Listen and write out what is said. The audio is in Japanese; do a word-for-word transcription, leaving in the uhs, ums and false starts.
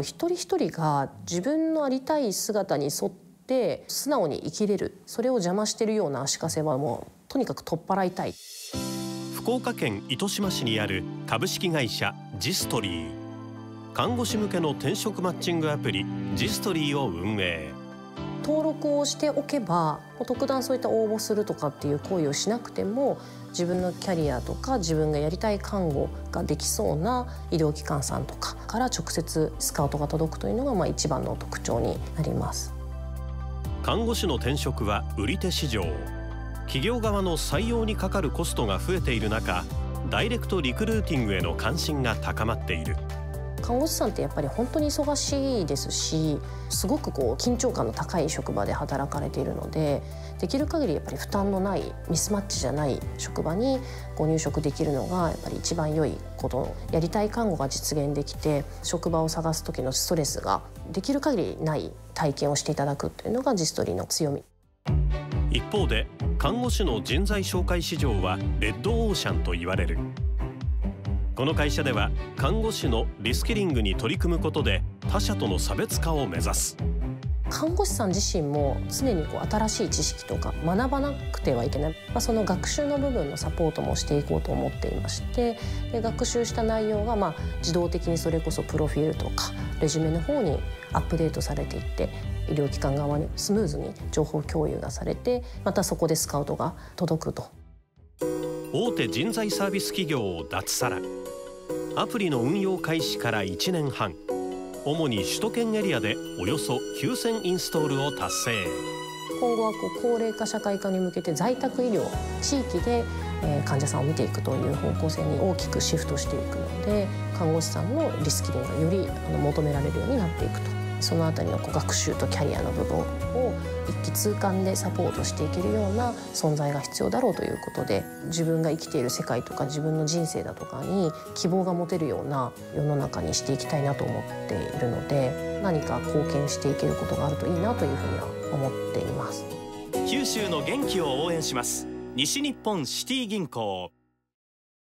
一人一人が自分のありたい姿に沿って素直に生きれる、それを邪魔しているような足かせはもうとにかく取っ払いたい。 福岡県糸島市にある株式会社ジストリー。看護師向けの転職マッチングアプリジストリーを運営。 登録をしておけば特段そういった応募するとかっていう行為をしなくても、自分のキャリアとか自分がやりたい看護ができそうな医療機関さんとかから直接スカウトが届くというのがまあ一番の特徴になります。 看護師の転職は売り手市場。企業側の採用にかかるコストが増えている中、ダイレクトリクルーティングへの関心が高まっている。 看護師さんってやっぱり本当に忙しいですし、すごくこう緊張感の高い職場で働かれているので、できる限りやっぱり負担のないミスマッチじゃない職場にご入職できるのがやっぱり一番良いこと。やりたい看護が実現できて、職場を探す時のストレスができる限りない体験をしていただくというのがジストリーの強み。 一方で看護師の人材紹介市場はレッドオーシャンと言われる。この会社では看護師のリスキリングに取り組むことで他社との差別化を目指す。 看護師さん自身も常にこう新しい知識とか学ばなくてはいけない、まあ、その学習の部分のサポートもしていこうと思っていまして、で学習した内容がまあ自動的にそれこそプロフィールとかレジュメの方にアップデートされていって、医療機関側にスムーズに情報共有がされて、またそこでスカウトが届くと。 大手人材サービス企業を脱サラ。アプリの運用開始からいちねんはん、主に首都圏エリアでおよそきゅうせんインストールを達成。 今後はこう高齢化社会化に向けて在宅医療、地域で患者さんを見ていくという方向性に大きくシフトしていくので、看護師さんのリスキリングがより求められるようになっていくと。そのあたりのこう学習とキャリアの部分を一気通貫でサポートしていけるような存在が必要だろうということで、自分が生きている世界とか自分の人生だとかに希望が持てるような世の中にしていきたいなと思っているので、何か貢献していけることがあるといいなというふうには思っています。 九州の元気を応援します。西日本シティ銀行。